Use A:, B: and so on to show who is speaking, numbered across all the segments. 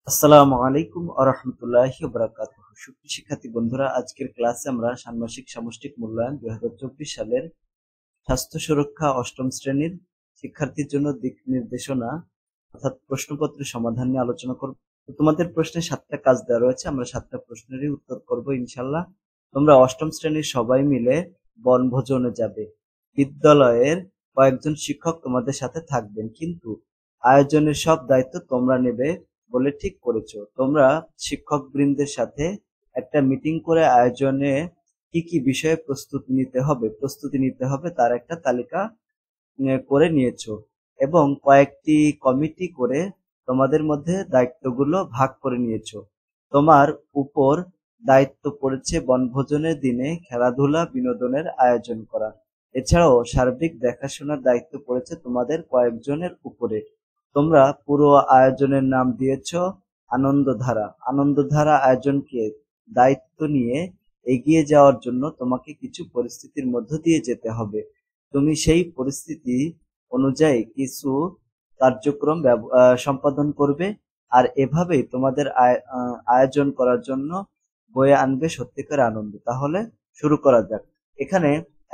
A: আসসালামু আলাইকুম ওয়া রাহমাতুল্লাহি ওয়া বারাকাতুহু। সুপ্রিয় শিক্ষার্থী বন্ধুরা, আজকের ক্লাসে আমরা ষান্মাসিক সামষ্টিক মূল্যায়ন 2024 সালের স্বাস্থ্য সুরক্ষা অষ্টম শ্রেণীর শিক্ষার্থীর জন্য দিক নির্দেশনা অর্থাৎ প্রশ্নপত্রের সমাধান নিয়ে আলোচনা করব। তো তোমাদের প্রশ্নে 7টা কাজ দেওয়া রয়েছে, আমরা 7টা প্রশ্নেরই উত্তর করব ইনশাআল্লাহ। তোমরা অষ্টম শ্রেণীর সবাই মিলে বনভোজনে যাবে। বিদ্যালয়ের কয়েকজন শিক্ষক তোমাদের সাথে থাকবেন, কিন্তু আয়োজনের সব দায়িত্ব তোমরা নেবে বলে ঠিক করেছো। তোমরা শিক্ষক বৃন্দের সাথে একটা মিটিং করে আয়োজনে কি কি বিষয়ে প্রস্তুতি নিতে হবে তার একটা তালিকা করে নিয়েছো এবং কয়েকটি কমিটি করে তোমাদের মধ্যে দায়িত্বগুলো ভাগ করে নিয়েছো। তোমার উপর দায়িত্ব পড়েছে বনভোজনের দিনে খেলাধুলা বিনোদনের আয়োজন করা। এছাড়াও সার্বিক দেখাশোনার দায়িত্ব পড়েছে তোমাদের কয়েকজনের উপরে। তোমরা পুরো আয়োজনের নাম দিয়েছ আনন্দধারা। আনন্দধারা আয়োজনকে দায়িত্ব নিয়ে এগিয়ে যাওয়ার জন্য তোমাকে কিছু পরিস্থিতির মধ্য দিয়ে যেতে হবে। তুমি সেই পরিস্থিতি অনুযায়ী কিছু কার্যক্রম সম্পাদন করবে, আর এভাবেই তোমাদের আয়োজন করার জন্য বয়ে আনবে সত্যিকার আনন্দ। তাহলে শুরু করা যাক। এখানে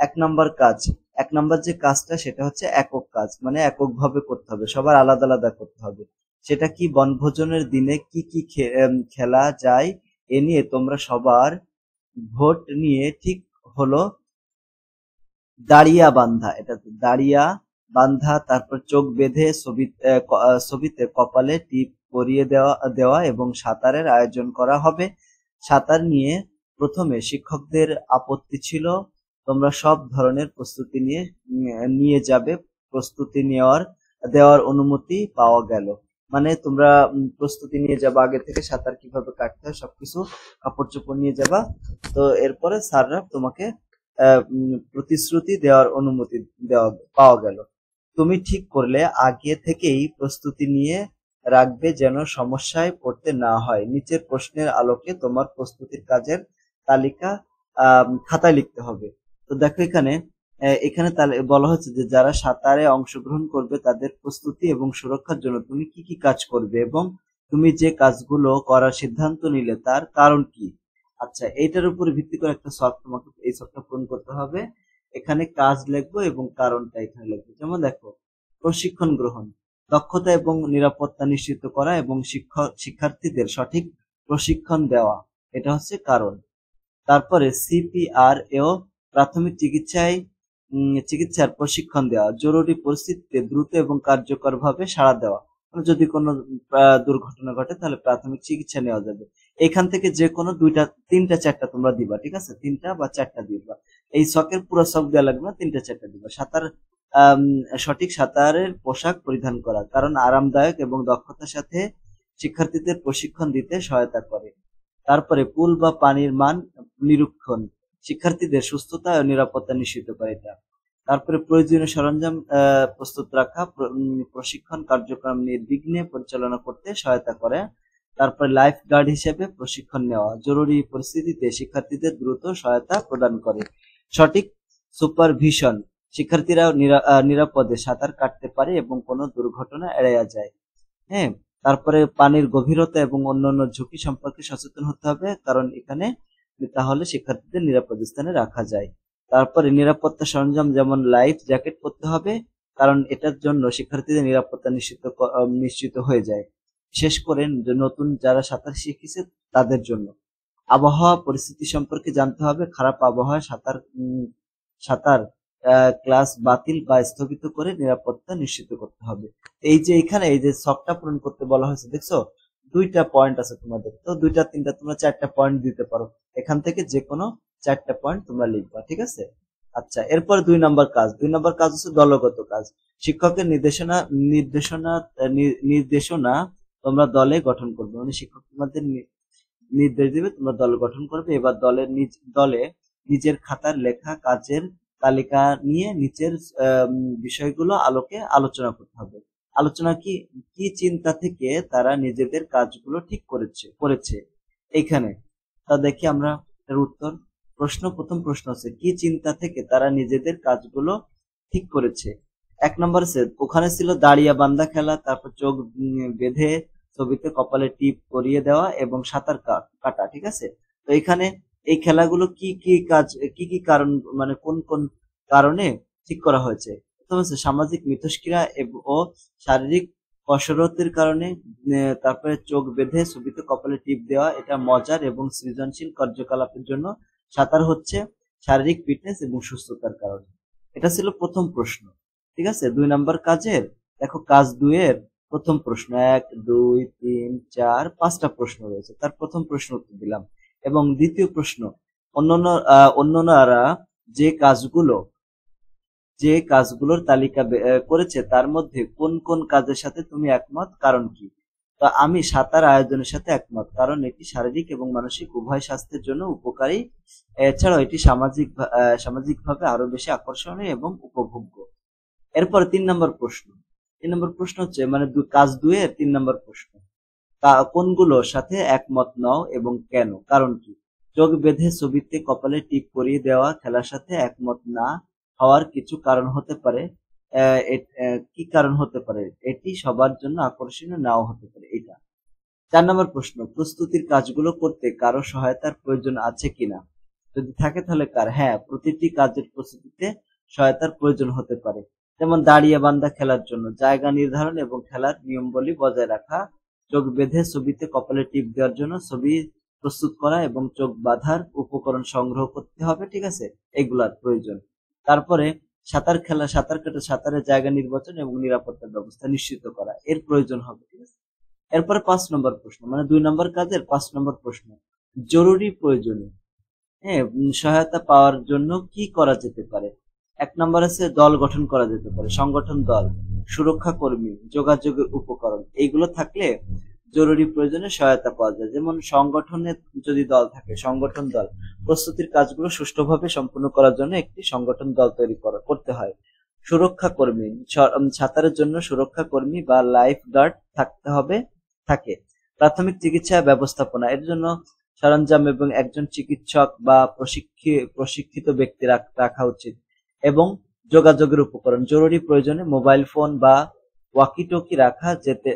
A: এক নাম্বার যে কাজটা সেটা হচ্ছে একক কাজ, মানে এককভাবে করতে হবে, সবার আলাদা আলাদা করতে হবে। সেটা কি, বনভোজনের দিনে কি কি খেলা যায় এ নিয়ে তোমরা সবার ভোট নিয়ে ঠিক হলো দাঁড়িয়া বান্ধা। এটা দাঁড়িয়া বান্ধা, তারপর চোখ বেঁধে ছবিতে কপালে টিপ পরিয়ে দেওয়া এবং সাঁতারের আয়োজন করা হবে। সাঁতার নিয়ে প্রথমে শিক্ষকদের আপত্তি ছিল, তোমরা সব ধরনের প্রস্তুতি নিয়ে যাবে। প্রস্তুতি দেওয়ার অনুমতি পাওয়া গেল। মানে তোমরা প্রস্তুতি নিয়ে যাবা, আগে থেকে সাঁতার কিভাবে কাটতে হয় সবকিছু, কাপড় চোপড় নিয়ে যাবা। তো এরপরে স্যাররা তোমাকে প্রতিশ্রুতি দেওয়ার অনুমতি পাওয়া গেল। তুমি ঠিক করলে আগে থেকেই প্রস্তুতি নিয়ে রাখবে যেন সমস্যায় পড়তে না হয়। নিচের প্রশ্নের আলোকে তোমার প্রস্তুতির কাজের তালিকা খাতায় লিখতে হবে। তো দেখো এখানে বলা হচ্ছে যে যারা সাঁতারে অংশগ্রহণ করবে তাদের প্রস্তুতি এবং সুরক্ষার জন্য তুমি কি কি কাজ করবে এবং তুমি যে কাজগুলো করার সিদ্ধান্ত নিলে তার কারণ কি। আচ্ছা, এইটার উপর ভিত্তি করে একটা শর্ত তোমাকে এই শর্তটা পূরণ করতে হবে। এখানে কাজ লিখবো এবং কারণটা এখানে লিখবো। যেমন দেখো, প্রশিক্ষণ গ্রহণ, দক্ষতা এবং নিরাপত্তা নিশ্চিত করা এবং শিক্ষার্থীদের সঠিক প্রশিক্ষণ দেওয়া, এটা হচ্ছে কারণ। তারপরে সিপিআর ও প্রাথমিক চিকিৎসার প্রশিক্ষণ দেওয়া, জরুরি পরিস্থিতিতে দ্রুত এবং কার্যকরভাবে সাড়া দেওয়া। যদি কোনো দুর্ঘটনা ঘটে তাহলে প্রাথমিক চিকিৎসা নেওয়া যাবে। এখান থেকে যে কোনো তিনটা চারটা তোমরা দিবা, ঠিক আছে, 3টা বা 4টা দিবা। এই শখের পুরো শখ দেওয়া লাগবে না, 3টা 4টা দিবা। সঠিক সাঁতারের পোশাক পরিধান করা, কারণ আরামদায়ক এবং দক্ষতার সাথে শিক্ষার্থীদের প্রশিক্ষণ দিতে সহায়তা করে। তারপরে পুল বা পানির মান নিরীক্ষণ, শিক্ষার্থীদের সুস্থতা ও নিরাপত্তা নিশ্চিত করে এটা। তারপরে প্রয়োজনীয় সরঞ্জাম প্রস্তুত রাখা, প্রশিক্ষণ কার্যক্রম নির্বিঘ্নে পরিচালনা করতে সহায়তা করে। তারপরে লাইফ গার্ড হিসেবে প্রশিক্ষণ নেওয়া, জরুরি পরিস্থিতিতে শিক্ষার্থীদের দ্রুত সহায়তা প্রদান করে। সঠিক সুপারভিশন, শিক্ষার্থীরা নিরাপদে সাঁতার কাটতে পারে এবং কোনো দুর্ঘটনা এড়াইয়া যায়। হ্যাঁ, তারপরে পানির গভীরতা এবং অন্যান্য ঝুঁকি সম্পর্কে সচেতন হতে হবে, কারণ এখানে তাহলে শিক্ষার্থীদের নিরাপদ স্থানে রাখা যায়। তারপরে নিরাপত্তা সরঞ্জাম যেমন লাইফ জ্যাকেট পরতে হবে, কারণ এটার জন্য শিক্ষার্থীদের নিরাপত্তা নিশ্চিত হয়ে যায়। শেষ করে নতুন যারা সাঁতার শিখেছে তাদের জন্য আবহাওয়া পরিস্থিতি সম্পর্কে জানতে হবে। খারাপ আবহাওয়ায় সাঁতার ক্লাস বাতিল বা স্থগিত করে নিরাপত্তা নিশ্চিত করতে হবে। এই যে এখানে এই যে শখটা পূরণ করতে বলা হয়েছে, দেখছো 2টা পয়েন্ট আছে তোমাদের, তো 2টা 3টা তোমরা 4টা পয়েন্ট দিতে পারো। এখান থেকে যে কোনো 4টা পয়েন্ট তোমরা লিখবা, ঠিক আছে। আচ্ছা, এরপর 2 নম্বর কাজ হচ্ছে দলগত কাজ। শিক্ষকের নির্দেশনা তোমরা দলে গঠন করবে, মানে শিক্ষক তোমাদের নির্দেশ দিবে, তোমরা দল গঠন করবে। এবার দলে নিজের খাতার লেখা কাজের তালিকা নিয়ে নিচের বিষয়গুলো আলোকে আলোচনা করতে হবে। আলোচনা কি চিন্তা থেকে তারা নিজেদের কাজগুলো ঠিক করেছে এইখানে। তা দেখি আমরা এর উত্তর। প্রথম প্রশ্ন হচ্ছে কি চিন্তা থেকে তারা নিজেদের কাজগুলো ঠিক করেছে। 1 নম্বর ওখানে ছিল দাঁড়িয়া বান্ধা খেলা, তারপর চোখ বেঁধে ছবিতে কপালে টিপ পরিয়ে দেওয়া এবং সাঁতার কাটা। ঠিক আছে, তো এখানে এই খেলাগুলো কি কি কাজ, কি কি কারণ, মানে কোন কোন কারণে ঠিক করা হয়েছে? প্রথম হচ্ছে সামাজিক মিথস্ক্রিয়া ও শারীরিক কসরতের কারণে। তারপরে চোখ বেঁধে ছবিতে কপালে টিপ দেওয়া, এটা মজার এবং সৃজনশীল কার্যকলাপের জন্য। সাঁতার হচ্ছে শারীরিক ফিটনেস এবং সুস্থতার কারণে। এটা ছিল প্রথম প্রশ্ন। ঠিক আছে, 2 নম্বর কাজের দেখো কাজ 2 এর প্রথম প্রশ্ন, 1 2 3 4 5টা প্রশ্ন রয়েছে, তার প্রথম প্রশ্ন উত্তর দিলাম। এবং দ্বিতীয় প্রশ্ন, অন্যরা যে কাজগুলোর তালিকা করেছে তার মধ্যে কোন কোন কাজের সাথে তুমি একমত, কারণ কি? তো আমি সাঁতার আয়োজনের সাথে একমত, কারণ এটি শারীরিক এবং মানসিক উভয় স্বাস্থ্যের জন্য উপকারী। এছাড়াও এটি সামাজিকভাবে আরো বেশি আকর্ষণীয় এবং উপভোগ্য। এরপরে 3 নম্বর প্রশ্ন হচ্ছে মানে কাজ 2 এর 3 নম্বর প্রশ্ন, কোনগুলোর সাথে একমত নও এবং কেন, কারণ কি? চোখ বেঁধে ছবিতে কপালে টিপ পরিয়ে দেওয়া খেলার সাথে একমত না হওয়ার কিছু কারণ হতে পারে। কি কারণ হতে পারে? এটি সবার জন্য আকর্ষণীয় নাও হতে পারে। এটা 4 নম্বর প্রশ্ন, প্রস্তুতির কাজগুলো করতে কারো সহায়তার প্রয়োজন আছে কিনা? যদি থাকে তাহলে কার? হ্যাঁ, প্রতিটি কাজের প্রস্তুতিতে সহায়তার প্রয়োজন হতে পারে, যেমন দাঁড়িয়ে বান্ধা খেলার জন্য জায়গা নির্ধারণ এবং খেলার নিয়মাবলী বজায় রাখা, চোখ বেঁধে ছবিতে কপালে টিপ দেওয়ার জন্য ছবি প্রস্তুত করা এবং চোখ বাঁধার উপকরণ সংগ্রহ করতে হবে। ঠিক আছে, এগুলার প্রয়োজন। তারপরে সাঁতার কাটা, সাঁতারের জায়গা নির্বাচন এবং নিরাপত্তার ব্যবস্থা নিশ্চিত করা, এর প্রয়োজন হবে। ঠিক আছে, এরপরে 5 নম্বর প্রশ্ন, মানে 2 নম্বর কাজের 5 নম্বর প্রশ্ন, জরুরি প্রয়োজনে হ্যাঁ সহায়তা পাওয়ার জন্য কি করা যেতে পারে? 1 নম্বর আছে দল গঠন করা যেতে পারে, সংগঠন দল, সুরক্ষা কর্মী, যোগাযোগের উপকরণ, এইগুলো থাকলে জরুরি প্রয়োজনে সহায়তা পাওয়া যায়। যেমন সংগঠনে যদি দল থাকে, সংগঠন দল প্রস্তুতির কাজগুলো সুষ্ঠুভাবে সম্পন্ন করার জন্য একটি সংগঠন দল তৈরি করতে হয়। সুরক্ষা কর্মী, সাঁতারের জন্য সুরক্ষা কর্মী বা লাইফ গার্ড থাকতে হবে থাকে। প্রাথমিক চিকিৎসা ব্যবস্থাপনা, এর জন্য সরঞ্জাম এবং একজন চিকিৎসক বা প্রশিক্ষিত ব্যক্তি রাখা উচিত। এবং যোগাযোগের উপকরণ, জরুরি প্রয়োজনে মোবাইল ফোন বা ওয়াকিটকি রাখা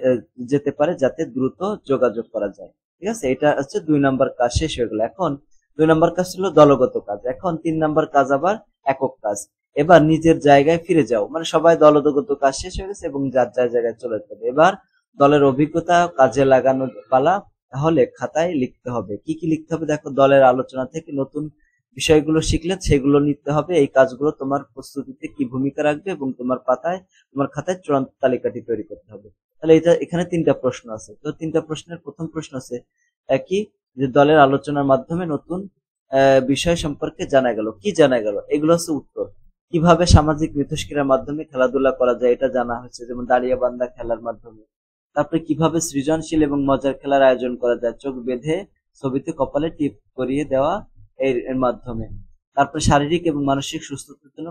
A: যেতে পারে যাতে দ্রুত যোগাযোগ করা যায়। ঠিক আছে, এটা হচ্ছে 2 নম্বর কাজ শেষ হয়ে গেল। এখন 2 নম্বর কাজ ছিল দলগত কাজ, এখন 3 নম্বর কাজ আবার একক কাজ। এবার নিজের জায়গায় ফিরে যাও, মানে সবাই দলগত কাজ শেষ হয়ে গেছে এবং যার যার জায়গায় চলে যাবে। এবার দলের অভিজ্ঞতা কাজে লাগানোর পালা। তাহলে খাতায় লিখতে হবে, কি কি লিখতে হবে? দেখো, দলের আলোচনা থেকে নতুন বিষয়গুলো শিখলে সেগুলো নিতে হবে। এই কাজগুলো তোমার প্রস্তুতিতে কি ভূমিকা রাখবে এবং তোমার খাতায় চূড়ান্ত তালিকাটি তৈরি করতে হবে। তাহলে এখানে 3টা প্রশ্ন আছে। তো 3টা প্রশ্নের প্রথম প্রশ্ন আছে একই, যে দলের আলোচনার মাধ্যমে নতুন বিষয় সম্পর্কে জানা গেল। কি জানা গেল? এগুলো হচ্ছে উত্তর। কিভাবে সামাজিক মিথস্ক্রিয়ার মাধ্যমে খেলাধুলা করা যায় এটা জানা হচ্ছে, যেমন দাঁড়িয়ে বান্ধা খেলার মাধ্যমে। তারপরে কিভাবে সৃজনশীল এবং মজার খেলার আয়োজন করা যায়, চোখ বেঁধে ছবিতে কপালে টিপ করিয়ে দেওয়া এর মাধ্যমে। তারপরে শারীরিক এবং মানসিক সুস্থতার জন্য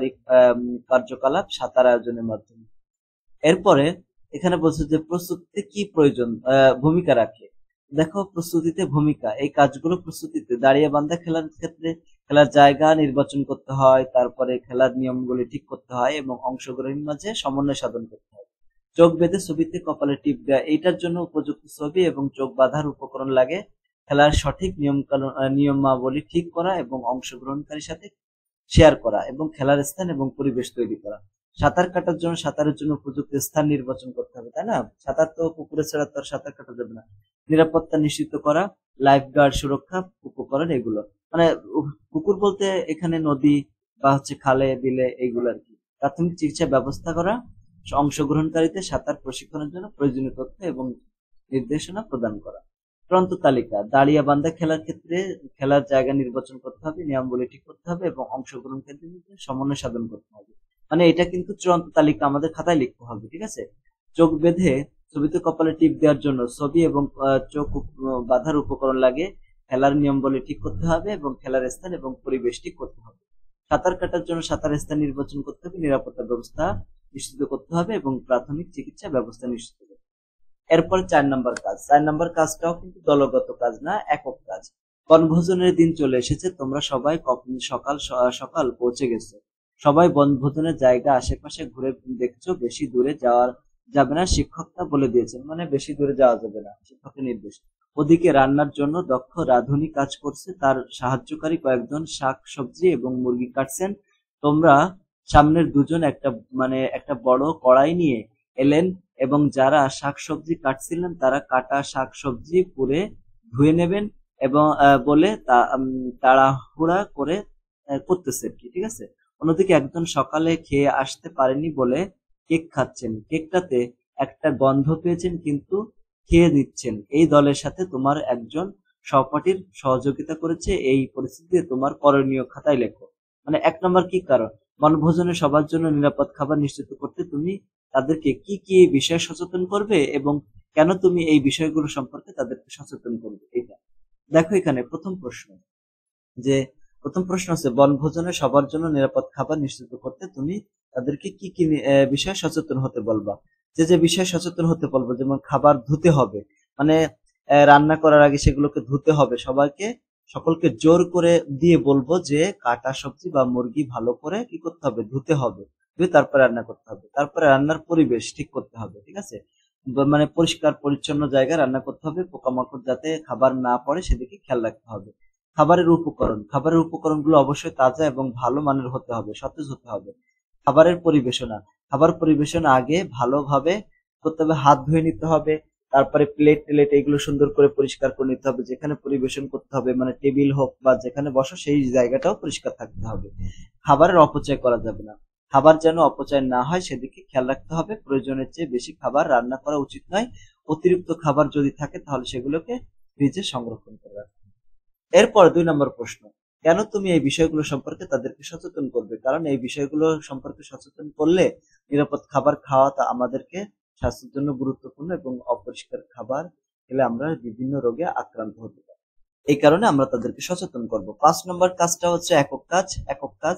A: কার্যকলাপ সাঁতার আয়োজনের মাধ্যমে। এরপরে এখানে বলছে যে প্রস্তুতিতে কি প্রয়োজন ভূমিকা রাখে। দেখো, প্রস্তুতিতে ভূমিকা, এই কাজগুলো প্রস্তুতিতে দাঁড়িয়ে বান্ধা খেলার ক্ষেত্রে খেলার জায়গা নির্বাচন করতে হয়, তারপরে খেলার নিয়মগুলি ঠিক করতে হয় এবং অংশগ্রহণের মাঝে সমন্বয় সাধন করতে হয়। চোখ বেঁধে ছবিতে কপালে টিপ দেওয়া, এইটার জন্য উপযুক্ত ছবি এবং চোখ বাঁধার উপকরণ লাগে। খেলার সঠিক নিয়মাবলী ঠিক করা এবং অংশগ্রহণকারীর সাথে শেয়ার করা এবং খেলার স্থান এবং পরিবেশ তৈরি করা। সাঁতার কাটার জন্য সাঁতারের জন্য উপযুক্ত স্থান নির্বাচন করতে হবে, তাই না? সাঁতার তো পুকুরে ছাড়া তো আর সাঁতার কাটা যাবে না। নিরাপত্তা নিশ্চিত করা, লাইফ গার্ড, সুরক্ষা উপকরণ, এগুলো মানে পুকুর বলতে এখানে নদী বা হচ্ছে খালে বিলে, এইগুলো আর কি। প্রাথমিক চিকিৎসা ব্যবস্থা করা, অংশগ্রহণকারীদের সাঁতার প্রশিক্ষণের জন্য প্রয়োজনীয় তথ্য এবং নির্দেশনা প্রদান করা। চূড়ান্ত তালিকা, দাঁড়িয়ে বান্ধা খেলার ক্ষেত্রে খেলার জায়গা নির্বাচন করতে হবে, নিয়মাবলী ঠিক করতে হবে এবং অংশগ্রহণকারীদের মধ্যে সমন্বয় সাধন করতে হবে। মানে এটা কিন্তু চূড়ান্ত তালিকা আমাদের খাতায় লিখতে হবে। ঠিক আছে, চোখ বেঁধে ছবিতে কপালে টিপ দেওয়ার জন্য ছবি এবং চোখ বাঁধার উপকরণ লাগে। খেলার নিয়মাবলী ঠিক করতে হবে এবং খেলার স্থান এবং পরিবেশ ঠিক করতে হবে। সাঁতার কাটার জন্য সাঁতার স্থান নির্বাচন করতে হবে, নিরাপত্তা ব্যবস্থা নিশ্চিত করতে হবে এবং প্রাথমিক চিকিৎসা ব্যবস্থা নিশ্চিত করতে হবে। এরপর 4 নম্বর কাজ, 4 নম্বর কাজটাও কিন্তু দলগত কাজ না, একক কাজ। বনভোজনের দিন চলে এসেছে, তোমরা সবাই সকাল সকাল পৌঁছে গেছো। সবাই বনভোজনের জায়গা আশেপাশে ঘুরে দেখছো, বেশি দূরে যাবে না, শিক্ষক তা বলে দিয়েছেন, মানে বেশি দূরে যাওয়া যাবে না, শিক্ষকের নির্দেশ। ওদিকে রান্নার জন্য দক্ষ রাঁধুনি কাজ করছে, তার সাহায্যকারী কয়েকজন শাক সবজি এবং মুরগি কাটছেন। তোমরা সামনের দুজন একটা বড় কড়াই নিয়ে এলেন এবং যারা শাক সবজি কাটছিলেন তারা কাটা শাক সবজি পুড়ে ধুয়ে নেবেন এবং বলে তাড়াহুড়া করে করতেছে আর কি, ঠিক আছে। অন্যদিকে একজন সকালে খেয়ে আসতে পারেনি বলে কেক খাচ্ছেন, কেকটাতে একটা গন্ধ পেয়েছেন কিন্তু খেয়ে দিচ্ছেন। এই দলের সাথে তোমার একজন সহপাঠীর সহযোগিতা করেছে, এই পরিস্থিতিতে তোমার করণীয় খাতায় লেখো। মানে 1 নম্বর কি কারণ, বনভোজনে সবার জন্য নিরাপদ খাবার নিশ্চিত করতে তুমি তাদেরকে কি কি বিষয়ে সচেতন করবে এবং কেন তুমি এই বিষয়গুলো সম্পর্কে তাদেরকে সচেতন করবে, এটা দেখো। এখানে প্রথম প্রশ্ন হচ্ছে বনভোজনে সবার জন্য নিরাপদ খাবার নিশ্চিত করতে তুমি তাদেরকে কি কি বিষয়ে সচেতন হতে বলবা। যে বিষয়ে সচেতন হতে বলবো, যেমন খাবার ধুতে হবে, মানে রান্না করার আগে সেগুলোকে ধুতে হবে। সকলকে জোর করে দিয়ে বলবো যে কাটা সবজি বা মুরগি ভালো করে কি করতে হবে, ধুতে হবে, ধুয়ে তারপরে রান্না করতে হবে। তারপরে রান্নার পরিবেশ ঠিক করতে হবে, ঠিক আছে। মানে পরিষ্কার পরিচ্ছন্ন জায়গায় রান্না করতে হবে, পোকামাকড় যাতে খাবার না পড়ে সেদিকে খেয়াল রাখতে হবে। খাবারের উপকরণগুলো অবশ্যই তাজা এবং ভালো মানের হতে হবে, সতেজ হতে হবে। খাবার পরিবেশনা আগে ভালোভাবে করতে হবে, হাত ধুয়ে নিতে হবে। তারপরে প্লেট টেলেট এগুলো সুন্দর করে পরিষ্কার করে নিতে হবে। যেখানে পরিবেশন করতে হবে, মানে টেবিল হোক বা যেখানে বসো সেই জায়গাটাও পরিষ্কার থাকতে হবে। খাবারের অপচয় করা যাবে না, খাবার যেন অপচয় না হয় সেদিকে খেয়াল রাখতে হবে। প্রয়োজনের চেয়ে বেশি খাবার রান্না করা উচিত নয়। অতিরিক্ত খাবার যদি থাকে তাহলে সেগুলোকে ফ্রিজে সংরক্ষণ করে রাখতে হবে। এরপর 2 নম্বর প্রশ্ন, কেন তুমি এই বিষয়গুলো সম্পর্কে তাদেরকে সচেতন করবে। কারণ এই বিষয়গুলো সম্পর্কে সচেতন করলে নিরাপদ খাবার খাওয়াটা আমাদেরকে স্বাস্থ্যের জন্য গুরুত্বপূর্ণ এবং অপরিষ্কার খাবার খেলে আমরা বিভিন্ন রোগে আক্রান্ত হতে পারি। এই কারণে আমরা তাদেরকে সচেতন করব। 5 নম্বর কাজটা হচ্ছে একক কাজ।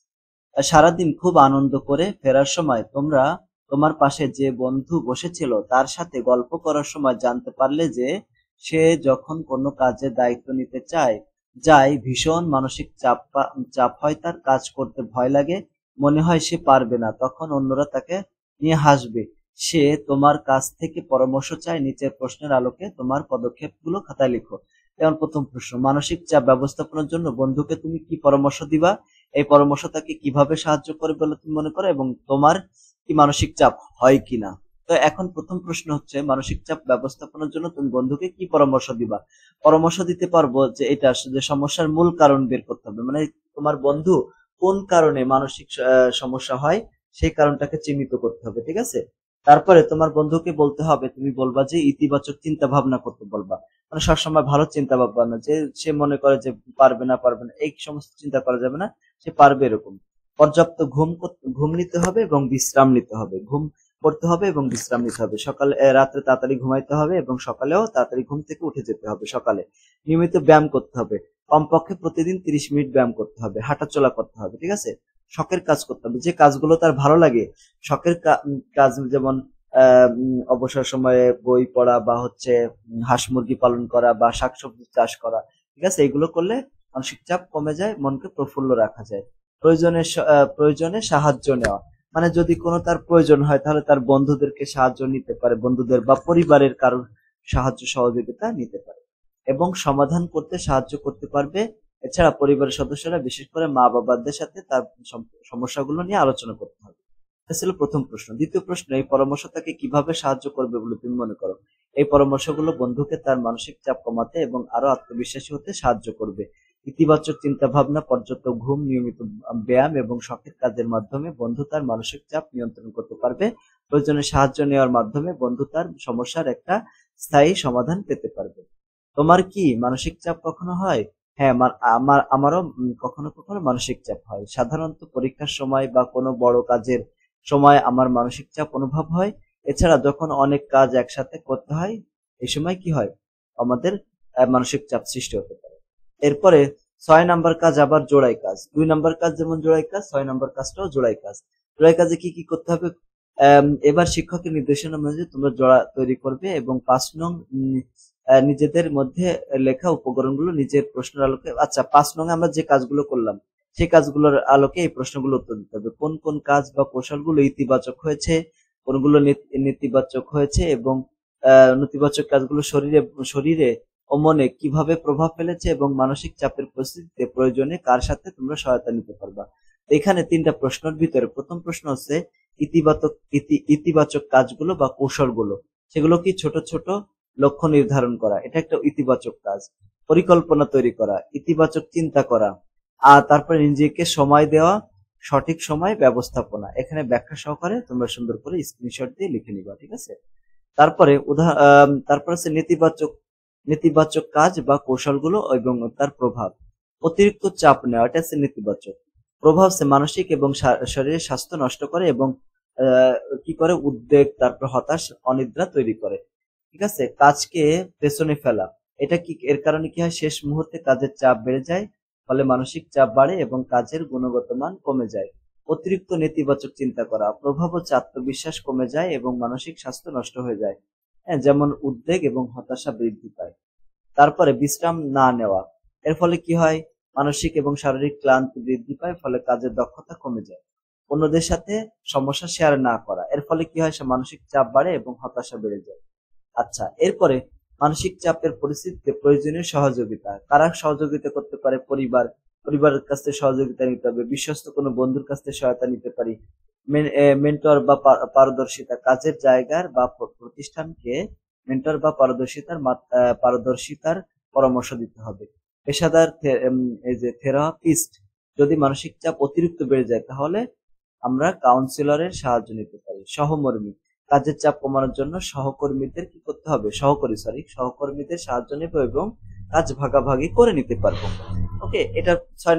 A: সারাদিন খুব আনন্দ করে ফেরার সময় তোমার পাশে যে বন্ধু বসেছিল তার সাথে গল্প করার সময় জানতে পারলে যে সে যখন কোনো কাজের দায়িত্ব নিতে যায় ভীষণ মানসিক চাপ হয়, তার কাজ করতে ভয় লাগে, মনে হয় সে পারবে না। তখন অন্যরা তাকে নিয়ে হাসবে। সে তোমার কাছ থেকে পরামর্শ চায়। নিচের প্রশ্নের আলোকে তোমার পদক্ষেপগুলো খাতায় লিখো। যেমন প্রথম প্রশ্ন, মানসিক চাপ ব্যবস্থাপনার জন্য বন্ধুকে তুমি কি পরামর্শ দিবা, এই পরামর্শ তাকে কিভাবে সাহায্য করবে বলে তুমি মনে করো এবং তোমার কি মানসিক চাপ হয় কিনা। তো এখন প্রথম প্রশ্ন হচ্ছে মানসিক চাপ ব্যবস্থাপনার জন্য তুমি বন্ধুকে কি পরামর্শ দিবা। পরামর্শ দিতে পারবো যে এটা যে সমস্যার মূল কারণ বের করতে হবে, মানে তোমার বন্ধু কোন কারণে মানসিক সমস্যা হয় সেই কারণটাকে চিহ্নিত করতে হবে, ঠিক আছে। তারপরে তোমার বন্ধুকে বলতে হবে, তুমি বলবা যে ইতিবাচক চিন্তা ভাবনা করতে বলবা, মানে সবসময় ভালো চিন্তা ভাবনা, যে সে মনে করে যে পারবে না এই সমস্ত চিন্তা করা যাবে না, সে পারবে এরকম। পর্যাপ্ত ঘুম নিতে হবে এবং বিশ্রাম নিতে হবে, ঘুম করতে হবে এবং বিশ্রাম নিতে হবে। রাত্রে তাড়াতাড়ি ঘুমাইতে হবে এবং সকালেও তাড়াতাড়ি ঘুম থেকে উঠে যেতে হবে। সকালে নিয়মিত ব্যায়াম করতে হবে, কমপক্ষে প্রতিদিন 30 মিনিট ব্যায়াম করতে হবে, হাঁটাচলা করতে হবে, ঠিক আছে। শখের কাজ করতে হবে, যে কাজগুলো তার ভালো লাগে, শখের কাজ, যেমন অবসর সময়ে বই পড়া বা হচ্ছে হাঁস মুরগি পালন করা বা শাকসবজি চাষ করা, ঠিক আছে। এগুলো করলে মানসিক চাপ কমে যায়, মনকে প্রফুল্ল রাখা যায়। প্রয়োজনে সাহায্য নেওয়া, মানে যদি কোনো তার প্রয়োজন হয় তাহলে তার বন্ধুদেরকে সাহায্য নিতে পারে, বন্ধুদের বা পরিবারের কারোর সাহায্য সহযোগিতা নিতে পারে এবং সমাধান করতে সাহায্য করতে পারবে। এছাড়া পরিবারের সদস্যরা, বিশেষ করে মা বাবাদের সাথে তার সমস্যাগুলো নিয়ে আলোচনা করতে হবে। এটা ছিল প্রথম প্রশ্ন। দ্বিতীয় প্রশ্ন, এই পরামর্শ তাকে কিভাবে সাহায্য করবে বলে তুমি মনে করো। এই পরামর্শগুলো বন্ধুকে তার মানসিক চাপ কমাতে এবং আরো আত্মবিশ্বাসী হতে সাহায্য করবে। ইতিবাচক চিন্তা ভাবনা, পর্যাপ্ত ঘুম, নিয়মিত ব্যায়াম এবং শখের কাজের মাধ্যমে বন্ধু তার মানসিক চাপ নিয়ন্ত্রণ করতে পারবে। প্রয়োজনে সাহায্য নেওয়ার মাধ্যমে বন্ধু তার সমস্যার একটা স্থায়ী সমাধান পেতে পারবে। তোমার কি মানসিক চাপ কখনো হয়? হ্যাঁ, আমারও কখনো কখনো মানসিক চাপ হয়। সাধারণত পরীক্ষার সময় বা কোনো বড় কাজের সময় আমার মানসিক চাপ অনুভব হয়। এছাড়া যখন অনেক কাজ একসাথে করতে হয় এই সময় কি হয়, আমাদের মানসিক চাপ সৃষ্টি হতে পারে। এরপরে 6 নাম্বার কাজ আবার জোড়াই কাজ। 2 নাম্বার কাজ যেমন জোড়াই কাজ, 6 নাম্বার কাজটাও জোড়াই কাজ। জোড়াই কাজে কি কি করতে হবে, এবার শিক্ষকের নির্দেশনা অনুযায়ী তোমরা জোড়া তৈরি করবে এবং 5 নং নিজেদের মধ্যে লেখা উপকরণগুলো নিজের প্রশ্নের আলোকে, আচ্ছা 5 নং আমরা যে কাজগুলো করলাম সেই কাজগুলোর আলোকে এই প্রশ্নগুলো উত্তর দিতে হবে। কোন কোন কাজ বা কৌশলগুলো ইতিবাচক হয়েছে, কোনগুলো নেতিবাচক হয়েছে এবং নেতিবাচক কাজগুলো শরীরে ও মনে কিভাবে প্রভাব ফেলেছে এবং মানসিক চাপের পরিস্থিতিতে প্রয়োজনে কার সাথে তোমরা সহায়তা নিতে পারবা। এখানে 3টা প্রশ্নের ভিতরে প্রথম প্রশ্ন হচ্ছে ইতিবাচক কাজগুলো বা কৌশলগুলো, সেগুলো কি ছোট ছোট লক্ষ্য নির্ধারণ করা, এটা একটা ইতিবাচক কাজ। পরিকল্পনা তৈরি করা, ইতিবাচক চিন্তা করা, আর তারপরে নিজেকে সময় দেওয়া, সঠিক সময় ব্যবস্থাপনা। এখানে ব্যাখ্যা সহকারে তোমরা সুন্দর করে স্ক্রিনশট দিয়ে লিখে নিবা, ঠিক আছে। তারপরে তারপর হচ্ছে নেতিবাচক কাজ বা কৌশলগুলো এবং তার প্রভাব। অতিরিক্ত চাপ নেওয়া, এটা হচ্ছে নেতিবাচক প্রভাব। সে মানসিক এবং শরীরের স্বাস্থ্য নষ্ট করে এবং কি করে, উদ্বেগ, তারপর হতাশ, অনিদ্রা তৈরি করে, ঠিক আছে। কাজকে পেছনে ফেলা, এটা কি, এর কারণে কি হয়, শেষ মুহূর্তে কাজের চাপ বেড়ে যায়, ফলে মানসিক চাপ বাড়ে এবং কাজের গুণগত মান কমে যায়। অতিরিক্ত নেতিবাচক চিন্তা করা, প্রভাব হচ্ছে আত্মবিশ্বাস কমে যায় এবং মানসিক স্বাস্থ্য নষ্ট হয়ে যায়, হ্যাঁ, যেমন উদ্বেগ এবং হতাশা বৃদ্ধি পায়। তারপরে বিশ্রাম না নেওয়া, এর ফলে কি হয়, মানসিক এবং শারীরিক ক্লান্তি বৃদ্ধি পায়, ফলে কাজের দক্ষতা কমে যায়। অন্যদের সাথে সমস্যা শেয়ার না করা, এর ফলে কি হয়, সে মানসিক চাপ বাড়ে এবং হতাশা বেড়ে যায়। আচ্ছা, এরপরে মানসিক চাপের পরিস্থিতিতে প্রয়োজনীয় সহযোগিতা, কারা সহযোগিতা করতে পারে, পরিবারের কাছ থেকে সহযোগিতা নিতে হবে, বিশ্বস্ত কোনো বন্ধুর কাছ থেকে সহায়তা নিতে পারি, মেন্টর বা পারদর্শিতা, কাজের জায়গার বা প্রতিষ্ঠানকে মেন্টর বা পারদর্শিতার পরামর্শ দিতে হবে। পেশাদার এই যে থেরাপিস্ট, যদি মানসিক চাপ অতিরিক্ত বেড়ে যায় তাহলে আমরা কাউন্সিলরের সাহায্য নিতে পারি। সহকর্মী, কাজের চাপ কমানোর জন্য সহকর্মীদের কি করতে হবে, সহকর্মীদের সাহায্য নেব এবং কাজ ভাগাভাগি করে নিতে পারবো। ওকে, এটা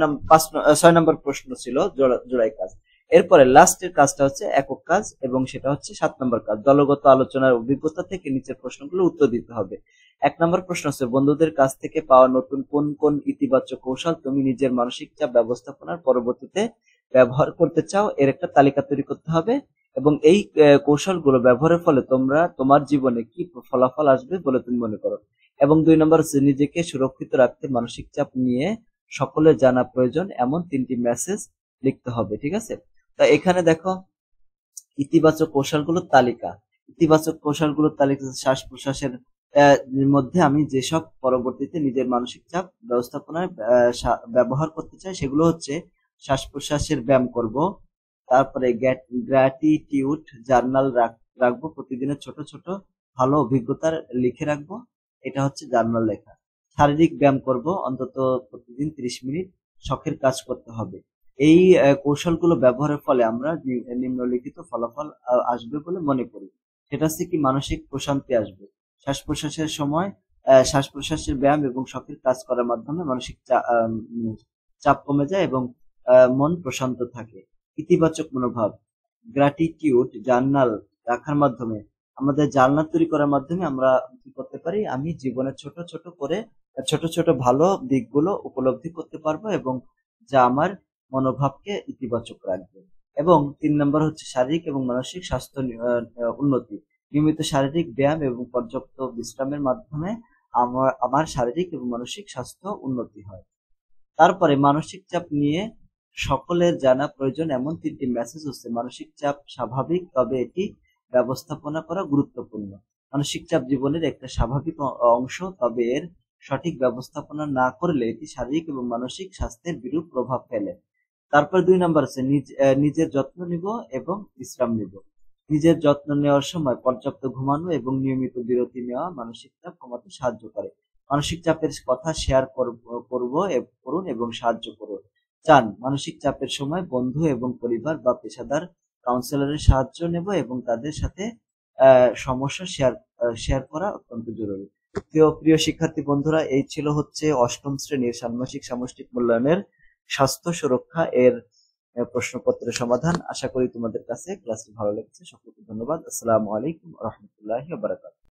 A: 6 নম্বর প্রশ্ন ছিল জোড়াই কাজ। এরপরে লাস্টের কাজটা হচ্ছে একক কাজ এবং সেটা হচ্ছে 7 নম্বর কাজ, দলগত আলোচনার অভিজ্ঞতা থেকে নিচের প্রশ্নগুলো উত্তর দিতে হবে। 1 নম্বর প্রশ্ন হচ্ছে, বন্ধুদের কাছ থেকে পাওয়া নতুন কোন কোন ইতিবাচক কৌশল তুমি নিজের মানসিক চাপ ব্যবস্থাপনার পরবর্তীতে ব্যবহার করতে চাও, এর একটা তালিকা তৈরি করতে হবে এবং এই কৌশলগুলো ব্যবহারের ফলে তোমার জীবনে কি ফলাফল আসবে বলে তুমি মনে করো। এবং 2 নম্বর হচ্ছে, নিজেকে সুরক্ষিত রাখতে মানসিক চাপ নিয়ে সকলের জানা প্রয়োজন এমন 3টি মেসেজ লিখতে হবে, ঠিক আছে। তা এখানে দেখো ইতিবাচক কৌশলগুলোর তালিকা শ্বাস প্রশ্বাসের মধ্যে আমি যেসব পরবর্তীতে নিজের মানসিক চাপ ব্যবস্থাপনায় ব্যবহার করতে চাই সেগুলো হচ্ছে, শ্বাস প্রশ্বাসের ব্যায়াম করব, তারপরে গ্র্যাটিটিউড জার্নাল রাখবো, প্রতিদিনের ছোট ছোট ভালো অভিজ্ঞতার লিখে রাখবো, এটা হচ্ছে জার্নাল লেখা। শারীরিক ব্যায়াম করব, অন্তত প্রতিদিন 30 মিনিট শখের কাজ করতে হবে। এই কৌশলগুলো ব্যবহারের ফলে আমরা নিম্নলিখিত ফলাফল আসবে বলে মনে করি। সেটা হচ্ছে কি, মানসিক প্রশান্তি আসবে, শ্বাস প্রশ্বাসের ব্যায়াম এবং শখের কাজ করার মাধ্যমে মানসিক চাপ কমে যায় এবং মন প্রশান্ত থাকে। ইতিবাচক মনোভাব, গ্র্যাটিটিউড জার্নাল রাখার মাধ্যমে, আমাদের জার্নাল তৈরি করার মাধ্যমে আমরা কি করতে পারি, আমি জীবনের ছোট ছোট ভালো দিকগুলো উপলব্ধি করতে পারবো এবং যা আমার মনোভাবকে ইতিবাচক রাখবে। এবং 3 নম্বর হচ্ছে, শারীরিক এবং মানসিক স্বাস্থ্য উন্নতি, নিয়মিত শারীরিক ব্যায়াম এবং পর্যাপ্ত বিশ্রামের মাধ্যমে আমার শারীরিক এবং মানসিক স্বাস্থ্য উন্নতি হয়। তারপরে মানসিক চাপ নিয়ে সকলের জানা প্রয়োজন এমন 3টি মেসেজ হচ্ছে, মানসিক চাপ স্বাভাবিক, তবে এটি ব্যবস্থাপনা করা গুরুত্বপূর্ণ। মানসিক চাপ জীবনের একটা স্বাভাবিক অংশ, তবে এর সঠিক ব্যবস্থাপনা না করলে এটি শারীরিক এবং মানসিক স্বাস্থ্যের বিরূপ প্রভাব ফেলে। তারপর 2 নম্বর আছে, নিজের যত্ন নিব এবং বিশ্রাম নিব। নিজের যত্ন নেওয়ার সময় পর্যাপ্ত ঘুমানো এবং নিয়মিত বিরতি নেওয়া মানসিক চাপ কমাতে সাহায্য করে। মানসিক চাপের কথা শেয়ার করুন এবং সাহায্য করুন। মানসিক চাপের সময় বন্ধু এবং পরিবার বা পেশাদার কাউন্সিলরের সাহায্য নেব এবং তাদের সাথে সমস্যা শেয়ার করা অত্যন্ত জরুরি। প্রিয় শিক্ষার্থী বন্ধুরা, এই ছিল হচ্ছে 8ম শ্রেণীর ষান্মাসিক সামষ্টিক মূল্যায়নের স্বাস্থ্য সুরক্ষা এর প্রশ্নপত্রের সমাধান। আশা করি তোমাদের কাছে ক্লাসটি ভালো লেগেছে। সকলকে ধন্যবাদ। আসসালামু আলাইকুম ওয়া রাহমাতুল্লাহি ওয়া বারাকাতুহু।